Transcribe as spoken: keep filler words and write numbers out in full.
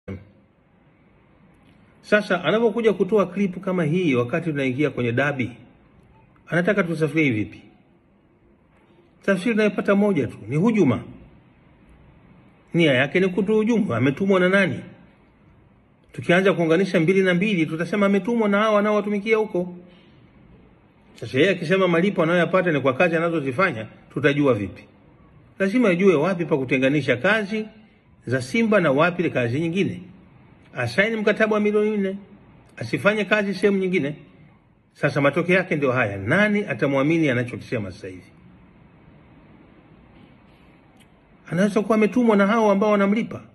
Sasa anapokuja kutoa klipu kama hii wakati tunaingia kwenye dabi, anataka tusafiri vipi? Tafsiri tunayopata moja tu, ni hujuma. Nia yake ni kutuhujumu. Ametumwa na nani? Tukianza kuunganisha mbili na mbili, tutasema ametumwa na hao wanaowatumikia huko. Sasa yeye akisema malipo anayoyapata ni kwa kazi anazozifanya, tutajua vipi? Lazima ajue wapi pa kutenganisha kazi za Simba na wapi kazi nyingine. Asaini mkataba wa milioni nne, asifanye kazi sehemu nyingine. Sasa matokeo yake ndio haya. Nani atamwamini anachokisema sasa hivi? Anaweza kuwa ametumwa na hao ambao wanamlipa.